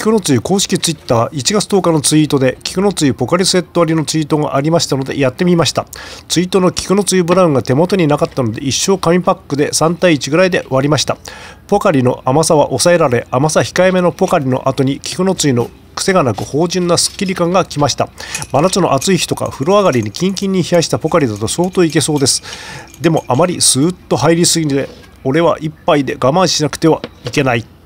菊のつゆ公式ツイッター1月10日のツイートで菊のつゆポカリセット割りのツイートがありましたのでやってみました。ツイートの菊のつゆブラウンが手元になかったので一生紙パックで3対1ぐらいで割りました。ポカリの甘さは抑えられ、甘さ控えめのポカリの後に菊のつゆの癖がなく芳醇なスッキリ感がきました。真夏の暑い日とか風呂上がりにキンキンに冷やしたポカリだと相当いけそうです。でもあまりスーッと入りすぎで俺は一杯で我慢しなくてはいけない。